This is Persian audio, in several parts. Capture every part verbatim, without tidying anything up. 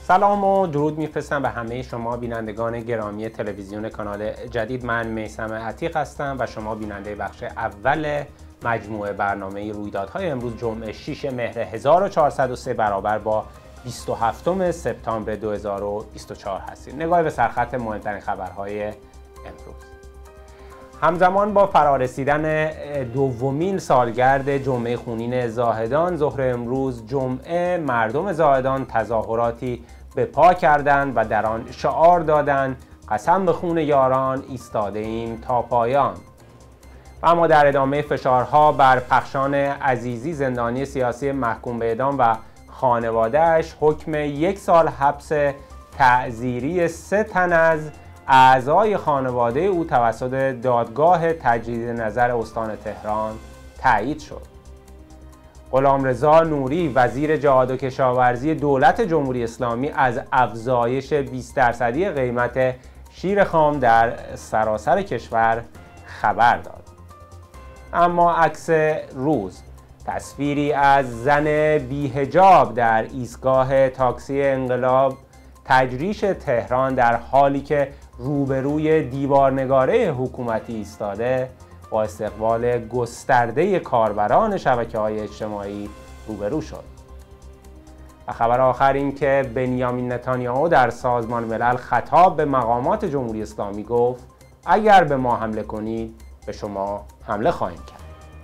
سلام و درود میفرستم به همه شما بینندگان گرامی تلویزیون کانال جدید. من میثم عتیق هستم و شما بیننده بخش اول مجموعه برنامه رویدادهای امروز جمعه شش مهر هزار و چهارصد و سه برابر با بیست و هفتم سپتامبر دو هزار و بیست و چهار هستید. نگاه به سرخط مهمترین خبرهای امروز. همزمان با فرارسیدن دومین سالگرد جمعه خونین زاهدان، ظهر امروز جمعه مردم زاهدان تظاهراتی به پا کردند و در آن شعار دادند قسم به خون یاران ایستاده ایم تا پایان. و اما در ادامه فشارها بر پخشان عزیزی، زندانی سیاسی محکوم به اعدام و خانواده‌اش، حکم یک سال حبس تعزیری سه تن از اعضای خانواده او توسط دادگاه تجدید نظر استان تهران تایید شد. غلامرضا نوری، وزیر جهاد و کشاورزی دولت جمهوری اسلامی، از افزایش بیست درصدی قیمت شیر خام در سراسر کشور خبر داد. اما عکس روز، تصویری از زن بی‌حجاب در ایستگاه تاکسی انقلاب تجریش تهران در حالی که روبروی دیوارنگاره حکومتی ایستاده با استقبال گسترده کاربران شبکه‌های اجتماعی روبرو شد. و خبر آخر این که بنیامین نتانیاهو در سازمان ملل خطاب به مقامات جمهوری اسلامی گفت اگر به ما حمله کنید به شما حمله خواهیم کرد.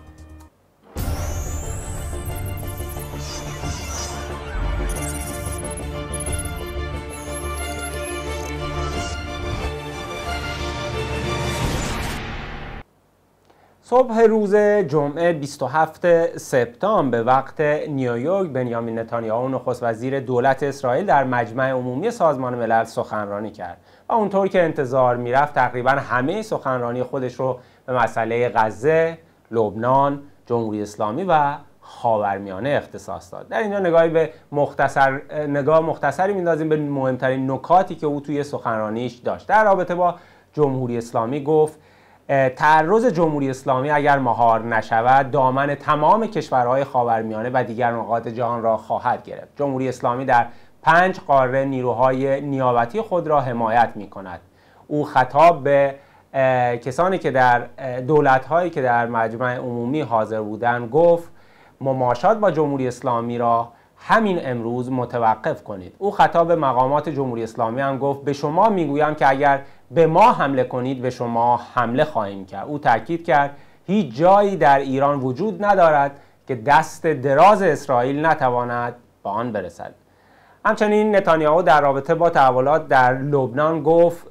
صبح روز جمعه بیست و هفتم سپتامبر به وقت نیویورک، بنیامین نتانیاهو نخست وزیر دولت اسرائیل در مجمع عمومی سازمان ملل سخنرانی کرد و اونطور که انتظار میرفت تقریبا همه سخنرانی خودش رو به مسئله غزه، لبنان، جمهوری اسلامی و خاورمیانه اختصاص داد. در اینجا نگاهی به مختصر نگاه مختصری میندازیم به مهمترین نکاتی که او توی سخنرانیش داشت. در رابطه با جمهوری اسلامی گفت تعرض جمهوری اسلامی اگر مهار نشود دامن تمام کشورهای خاورمیانه و دیگر نقاط جهان را خواهد گرفت. جمهوری اسلامی در پنج قاره نیروهای نیابتی خود را حمایت می کند. او خطاب به کسانی که در دولت‌هایی که در مجمع عمومی حاضر بودند گفت مماشات با جمهوری اسلامی را همین امروز متوقف کنید. او خطاب به مقامات جمهوری اسلامی هم گفت به شما میگویم که اگر به ما حمله کنید به شما حمله خواهیم کرد. او تاکید کرد هیچ جایی در ایران وجود ندارد که دست دراز اسرائیل نتواند به آن برسد. همچنین نتانیاهو در رابطه با تحولات در لبنان گفت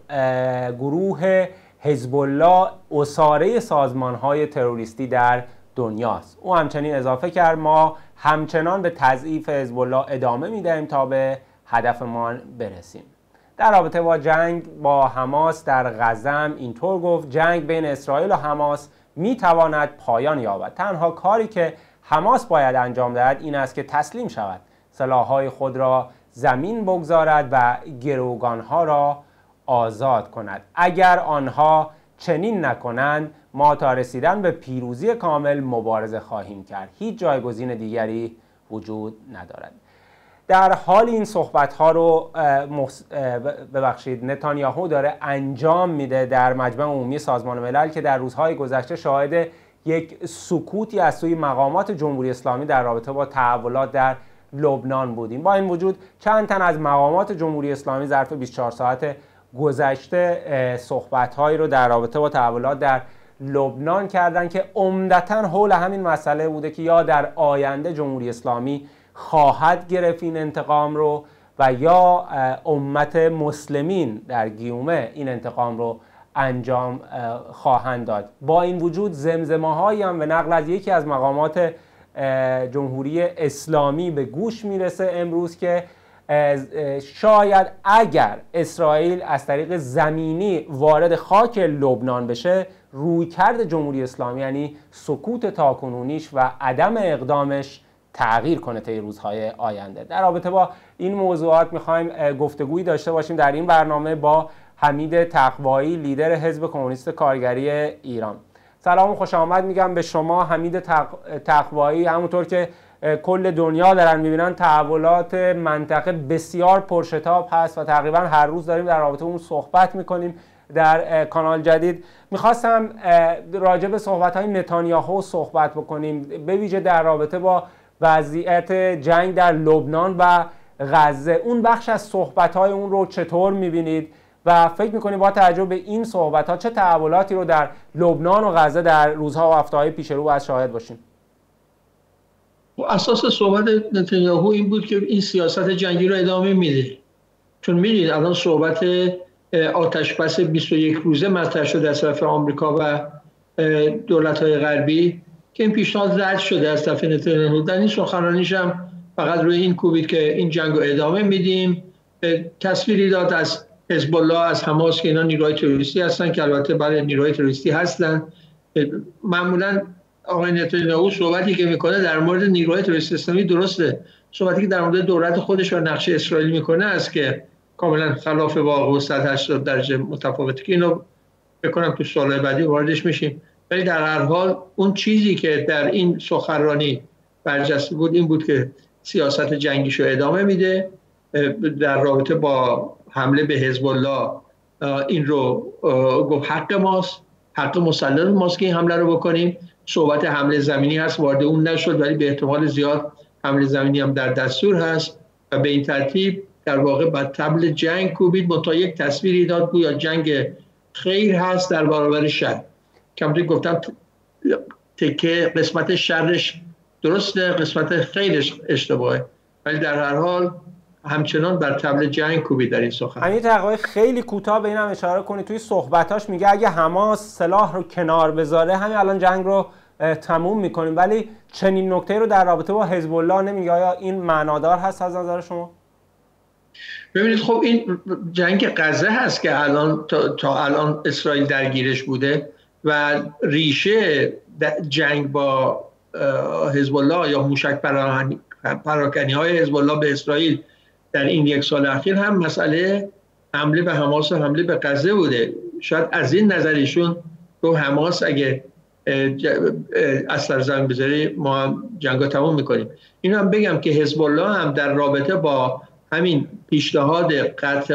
گروه حزب الله اساره سازمان‌های تروریستی در دنیاست. او همچنین اضافه کرد ما همچنان به تضعیف حزب الله ادامه می‌دهیم تا به هدفمان برسیم. در رابطه با جنگ با حماس در غزه اینطور گفت جنگ بین اسرائیل و حماس می‌تواند پایان یابد. تنها کاری که حماس باید انجام دهد این است که تسلیم شود، سلاح‌های خود را زمین بگذارد و گروگان‌ها را آزاد کند. اگر آنها چنین نکنند ما تا رسیدن به پیروزی کامل مبارزه خواهیم کرد. هیچ جایگزین دیگری وجود ندارد. در حال این صحبت‌ها رو ببخشید نتانیاهو داره انجام میده در مجمع عمومی سازمان ملل که در روزهای گذشته شاهد یک سکوتی از سوی مقامات جمهوری اسلامی در رابطه با تحولات در لبنان بودیم. با این وجود چند تن از مقامات جمهوری اسلامی ظرف بیست و چهار ساعت گذشته صحبت‌هایی رو در رابطه با تحولات در لبنان کردن که عمدتاً حول همین مسئله بوده که یا در آینده جمهوری اسلامی خواهد گرفت این انتقام رو و یا امت مسلمین در گیومه این انتقام رو انجام خواهند داد. با این وجود زمزمه‌هایی هم به نقل از یکی از مقامات جمهوری اسلامی به گوش میرسه امروز که شاید اگر اسرائیل از طریق زمینی وارد خاک لبنان بشه رویکرد جمهوری اسلامی یعنی سکوت تاکنونیش و عدم اقدامش تغییر کنه طی روزهای آینده. در رابطه با این موضوعات میخوایم گفتگویی داشته باشیم در این برنامه با حمید تقوایی، لیدر حزب کمونیست کارگری ایران. سلام و خوش آمد میگم به شما حمید تق... تقوایی. همونطور که کل دنیا دارن میبینن تحولات منطقه بسیار پرشتاب هست و تقریبا هر روز داریم در رابطه اون صحبت میکنیم در کانال جدید. میخواستم راجع به صحبت‌های نتانیاهو صحبت بکنیم، به ویژه در رابطه با وضعیت جنگ در لبنان و غزه. اون بخش از صحبت‌های اون رو چطور میبینید و فکر میکنید با توجه به این صحبت‌ها چه تحولاتی رو در لبنان و غزه در روزها و هفته‌های پیش رو باید شاهد باشیم؟ اساس صحبت نتانیاهو این بود که این سیاست جنگی رو ادامه میده، چون میدید الان صحبت آتشبس بیست و یک روزه مطرح شده از طرف آمریکا و دولت‌های غربی که این پیشنهاد رد شده از طرف نتانیاهو. در این سخنرانیش هم فقط روی این کوبید که این جنگ رو ادامه میدیم. تصویری داد از حزب الله، از حماس که اینا نیروهای تروریستی هستن، که البته برای نیروهای تروریستی هستن. معمولا آقای نتانیاهو صحبتی که میکنه در مورد نیروهای تروریستی اسلامی درسته، صحبتی که در مورد دولت خودش و نقشه اسرائیل میکنه است که کاملا خلاف واقع و صد و هشتاد درجه متفاوته که اینو بکنم تو سوال بعدی واردش میشیم. ولی در هر حال اون چیزی که در این سخنرانی برجسته بود این بود که سیاست جنگیشو ادامه میده. در رابطه با حمله به حزب الله این رو گفت حق ماست، حق مسلط ماست که این حمله رو بکنیم. صحبت حمله زمینی هست، وارد اون نشد، ولی به احتمال زیاد حمله زمینی هم در دستور هست و به این ترتیب در واقع بر طبل جنگ کوبید. متا یک تصویری داد گویا جنگ خیر هست در برابر شر. کمتر گفتم تکه قسمت شرش درسته، قسمت خیرش اشتباهه، ولی در هر حال همچنان بر طبل جنگ کوبید در این سخن. همین تقوی خیلی کوتاه به این هم اشاره کنید. توی صحبتاش میگه اگه حماس سلاح رو کنار بذاره همین الان جنگ رو تموم میکنیم، ولی چنین نکته رو در رابطه با حزب الله نمیگه. آیا این معنادار هست از نظر شما؟ ببینید خب این جنگ غزه هست که الان تا, تا الان اسرائیل درگیرش بوده و ریشه جنگ با حزب الله یا موشک پراکنی های حزب الله به اسرائیل در این یک سال اخیر هم مسئله حمله به حماس و حمله به غزه بوده. شاید از این نظریشون رو حماس اگه از سر زمین بذاره ما هم جنگا تموم میکنیم. اینو هم بگم که حزب الله هم در رابطه با همین پیشنهاد قطع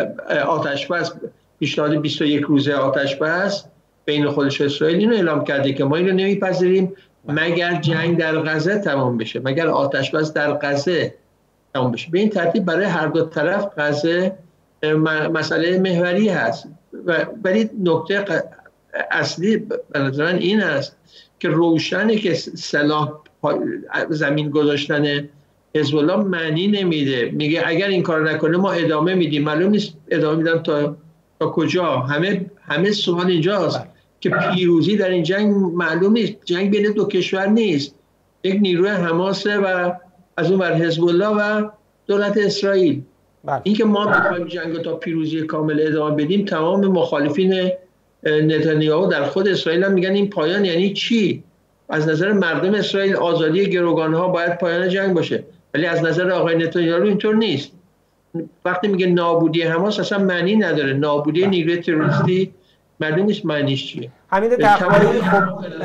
آتشبس، پیشنهاد بیست و یک روزه آتشبس بین خودش و اسرائیل، اینو اعلام کرده که ما اینو نمیپذیریم مگر جنگ در غزه تمام بشه، مگر آتشبس در غزه تمام بشه. به این ترتیب برای هر دو طرف غزه مسئله محوری هست. ولی نکته اصلی به نظر من این است که روشنه که سلاح زمین گذاشتن حزب الله معنی نمیده. میگه اگر این کار نکنه ما ادامه میدیم. معلوم نیست ادامه میدن تا تا کجا. همه همه سوال اینجاست که پیروزی در این جنگ معلوم نیست. جنگ بین دو کشور نیست، یک نیروی حماسه و از اون بر حزب الله و دولت اسرائیل. این که ما بخوایم جنگ تا پیروزی کامل ادامه بدیم، تمام مخالفین نتانیاهو در خود اسرائیل هم میگن این پایان یعنی چی؟ از نظر مردم اسرائیل آزادی گروگانها باید پایان جنگ باشه، ولی از نظر آقای نتانیاهو اینطور نیست. وقتی میگه نابودی حماس اصلا معنی نداره. نابودی نیروی تروریستی معلوم نیست معنیش چیه. حمید تقوایی خب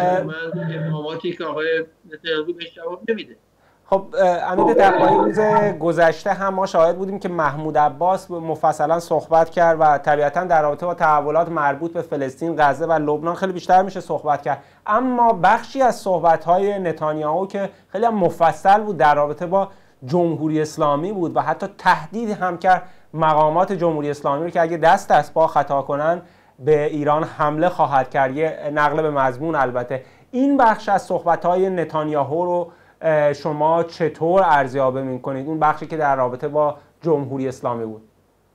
ابهاماتی که آقای نتانیاهو بهش جواب نمیده. خب حمید تقوایی روز گذشته هم ما شاهد بودیم که محمود عباس مفصلا صحبت کرد و طبیعتا در رابطه با تحولات مربوط به فلسطین، غزه و لبنان خیلی بیشتر میشه صحبت کرد، اما بخشی از صحبت‌های نتانیاهو که خیلی هم مفصل بود در رابطه با جمهوری اسلامی بود و حتی تهدید هم کرد مقامات جمهوری اسلامی رو که اگه دست از پا خطا کنن به ایران حمله خواهد کرد. یه نقل به مضمون. البته این بخش از صحبت‌های نتانیاهو رو شما چطور ارزیابی می‌کنید؟ اون بخشی که در رابطه با جمهوری اسلامی بود.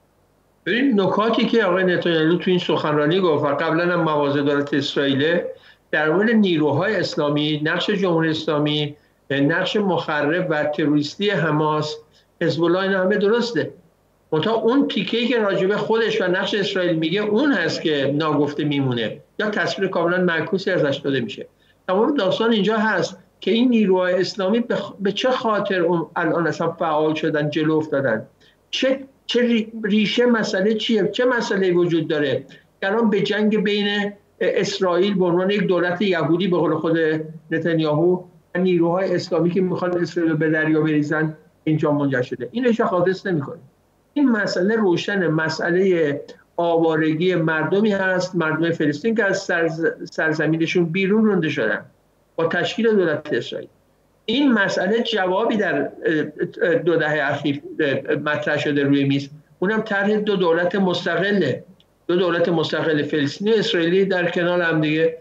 ببین نکاتی که آقای نتانیاهو تو این سخنرانی گفت و قبلا هم مواضع دولت اسرائیل در مورد نیروهای اسلامی، نقش جمهوری اسلامی، نقش مخرب و تروریستی حماس، حزب الله، اینا همه درسته. منتها اون تیکه‌ای که راجبه خودش و نقش اسرائیل میگه اون هست که ناگفته میمونه یا تصویر کاملا معکوسی ازش داده میشه. تمام داستان اینجا هست که این نیروهای اسلامی به چه خاطر الان اصلا فعال شدن، جلو افتادن، چه چه ریشه مسئله چیه، چه مسئله وجود داره که الان به جنگ بین اسرائیل به عنوان یک دولت یهودی به قول خود نتانیاهو و نیروهای اسلامی که میخوان اسرائیل به دریا بریزن اینجا منجر شده. اینش حادث نمیکنه. این مسئله روشن، مسئله آوارگی مردمی هست، مردم فلسطین که از سرز... سرزمینشون بیرون رونده شدن با تشکیل دولت اسرائیل. این مسئله جوابی در دو دهه اخیر مطرح شده روی میز، اونم طرح دو دولت مستقله، دو دولت مستقل فلسطینی و اسرائیلی در کنار هم دیگه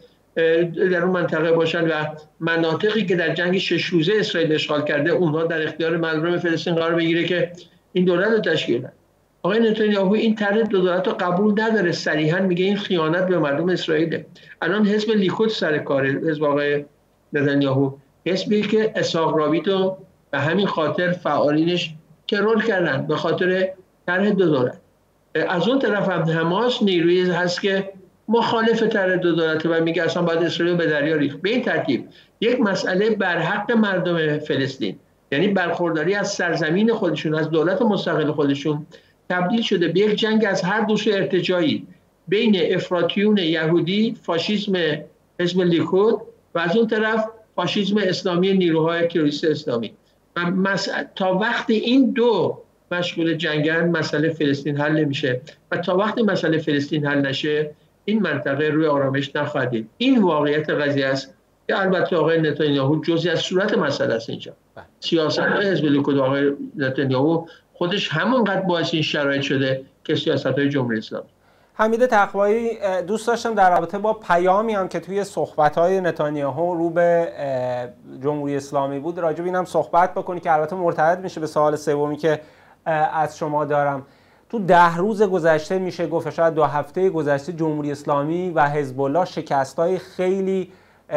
در اون منطقه باشن و مناطقی که در جنگ شش روزه اسرائیل اشغال کرده اونها در اختیار مردم فلسطین قرار بگیره که این دولت رو تشکیل بدن. آقای نتانیاهو این طرح دو دولت رو قبول نداره، صریحا میگه این خیانت به مردم اسرائیله. الان حزب لیکود سر کار حزب آقای نتانیاهو، حزبی که اسحاق رابین رو به همین خاطر فعالینش ترور کردن، به خاطر طرح دو دولت. از اون طرف هم حماس نیرویی هست که مخالف طرح دو دولت و میگه اصلا باید اسرائیل به دریا ریخت. به این ترتیب یک مسئله بر حق مردم فلسطین، یعنی برخورداری از سرزمین خودشون، از دولت مستقل خودشون، تبدیل شده به یک جنگ از هر دو سو ارتجاعی بین افراطیون یهودی، فاشیسم حزب لیکود و از اون طرف فاشیسم اسلامی، نیروهای تروریست اسلامی. و مسئله تا وقتی این دو مشغول جنگن مسئله فلسطین حل نمیشه و تا وقتی مسئله فلسطین حل نشه این منطقه روی آرامش نخواهد دید. این واقعیت قضیه است که البته آقای نتانیاهو جزئی از صورت مسئله است. اینجا سیاست حزب لیکود آقای نتانیاهو خودش همونقدر باعث این شرایط شده که سیاست‌های جمهوری اسلامی. حمید تقوایی، دوست داشتم در رابطه با پیامی هم که توی صحبت‌های نتانیاهو رو به جمهوری اسلامی بود راجع به اینم صحبت بکنی که البته مرتبط میشه به سوال سومی که از شما دارم. تو ده روز گذشته میشه گفت، شاید دو هفته گذشته، جمهوری اسلامی و حزب الله شکست‌های خیلی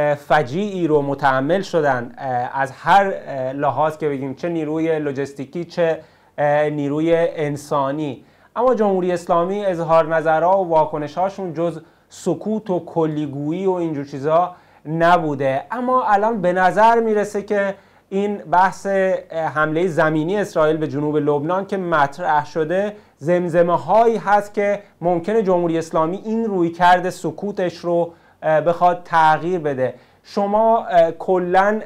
فجیعی رو متحمل شدن از هر لحاظ که بگیم، چه نیروی لوجستیکی چه نیروی انسانی. اما جمهوری اسلامی اظهار نظرها و واکنش‌هاشون جز سکوت و کلیگویی و اینجور چیزا نبوده. اما الان به نظر میرسه که این بحث حمله زمینی اسرائیل به جنوب لبنان که مطرح شده، زمزمه هایی هست که ممکنه جمهوری اسلامی این رویکرد سکوتش رو بخواد تغییر بده. شما کلاً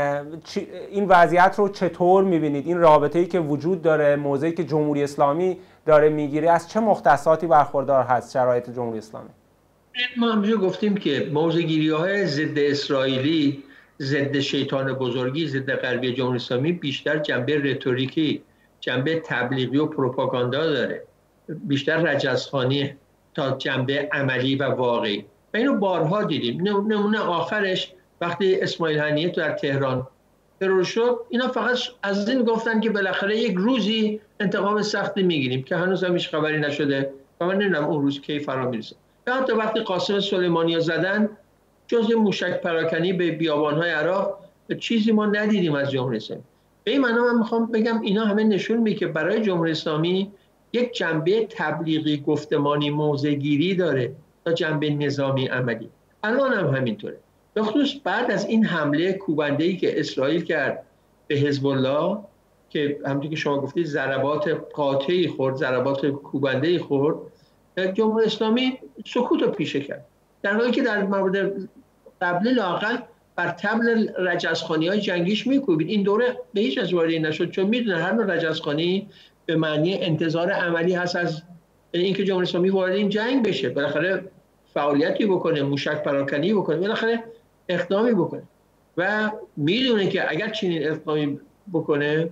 این وضعیت رو چطور میبینید؟ این رابطه‌ای که وجود داره، موضعی که جمهوری اسلامی داره میگیره، از چه مختصاتی برخوردار هست شرایط جمهوری اسلامی؟ ما همیشه گفتیم که موضع‌گیری‌های ضد اسرائیلی، ضد شیطان بزرگی، ضد غربی جمهوری اسلامی بیشتر جنبه رتوریکی، جنبه تبلیغی و پروپاگاندا داره، بیشتر رجزخوانی تا جنبه عملی و واقعی. و اینو بارها دیدیم. نمونه آخرش وقتی اسماعیل هنیه تو در تهران ترور شد، اینا فقط از این گفتن که بالاخره یک روزی انتقام سختی میگیریم که هنوز هم هیچ خبری نشده و من نمیدونم اون روز کی فرا میرسه. یا حتی وقتی قاسم سلیمانی رو زدن، جز موشک پراکنی به بیابان‌های عراق، چیزی ما ندیدیم از جمهوری اسلامی. به این معنی من میخوام بگم اینا همه نشون میده که برای جمهوری اسلامی یک جنبه تبلیغی، گفتمانی، موضع‌گیری داره تا جنبه نظامی عملی. الان هم همینطوره. به خصوص بعد از این حمله کوبنده‌ای که اسرائیل کرد به حزب الله که همونطور که شما گفتید ضربات قاطعی خورد، ضربات کوبنده‌ای خورد، جمهوری اسلامی سکوت رو پیشه کرد. در حالی که در مورد قبل لااقل بر طبل رجزخوانی‌های جنگیش میکوبید. این دوره به هیچ از وارد نشد، چون میدونه هر نوع رجزخوانی به معنی انتظار عملی هست از اینکه جمهوری اسلامی وارد این جنگ بشه، بالاخره فعالیتی بکنه، موشک پراکنی بکنه، بالاخره اقدامی بکنه و میدونه که اگر چنین اقدامی بکنه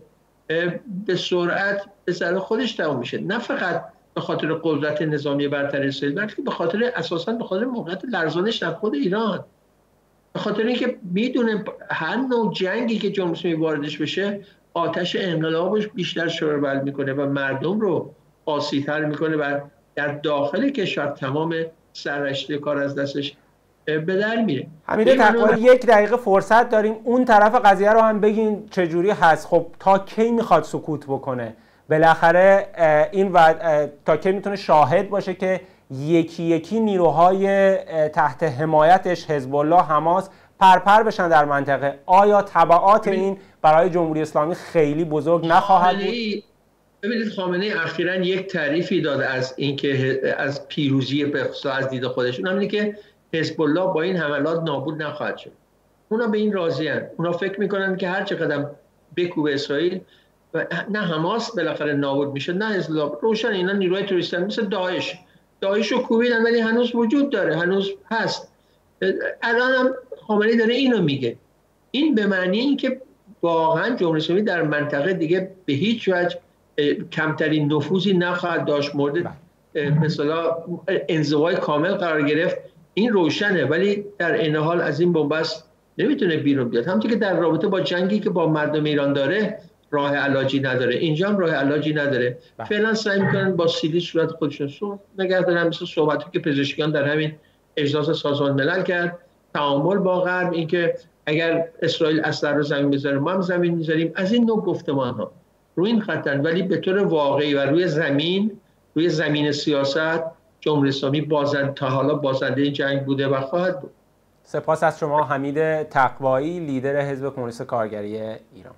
به سرعت به سر خودش تمام میشه، نه فقط به خاطر قدرت نظامی برتر اسرائیل، بلکه به خاطر اساساً به خاطر موقعیت لرزانش در خود ایران، به خاطر اینکه میدونه هر نوع جنگی که جمهوری اسلامی واردش بشه آتش انقلابش بیشتر شعله‌ور میکنه و مردم رو قاسی‌تر میکنه و در داخل کشور تمام سررشته کار از دستش به در میره. حمید تقوایی، یک دقیقه فرصت داریم اون طرف قضیه رو هم بگین چجوری هست. خب تا کی میخواد سکوت بکنه؟ بالاخره این و تا کی میتونه شاهد باشه که یکی یکی نیروهای تحت حمایتش، حزب الله، حماس، پرپر بشن در منطقه؟ آیا تبعات این برای جمهوری اسلامی خیلی بزرگ نخواهد بود؟ ببینید خامنه‌ای اخیراً یک تعریفی داد از اینکه از پیروزی به خصوص از دید خودشون، همینه که حزب الله با این حملات نابود نخواهد شد. اونا به این راضی‌اند. اونا فکر میکنن که هر چقدر بکوبه اسرائیل و نه حماس بالاخره نابود میشه، نه حزب الله. روشن اینا نیروهای تروریستی مثل داعش داعش رو کوبیدن ولی هنوز وجود داره، هنوز هست. الان هم خامنه‌ای داره اینو میگه. این به معنی این که واقعا جمهوری اسلامی در منطقه دیگه به هیچ وجه کمترین نفوذی نخواهد داشت، مورد مثلا انزوای کامل قرار گرفت. این روشنه، ولی در این حال از این بنبست نمیتونه بیرون بیاد. همونطور که در رابطه با جنگی که با مردم ایران داره راه علاجی نداره، اینجا هم راه علاجی نداره. فعلا سعی میکنن با سیلی صورت خودشون نگه دارن، مثل صحبتی که پزشکیان در همین اجلاس سازمان ملل کرد، تعامل با غرب، اینکه اگر اسرائیل اسلحه رو زمین بذاره ما هم زمین میذاریم. از این نوع گفتمان ها روی این خطن، ولی به طور واقعی و روی زمین روی زمین سیاست جمهوری اسلامی بازنده، تا حالا بازنده این جنگ بوده و خواهد بود. سپاس از شما حمید تقوایی، لیدر حزب کمونیست کارگری ایران.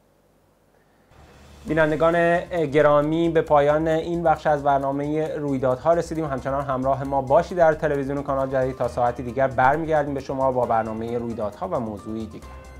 بینندگان گرامی، به پایان این بخش از برنامه رویدادها رسیدیم. همچنان همراه ما باشید در تلویزیون کانال جدید. تا ساعتی دیگر برمیگردیم به شما با برنامه رویدادها و موضوعی دیگر.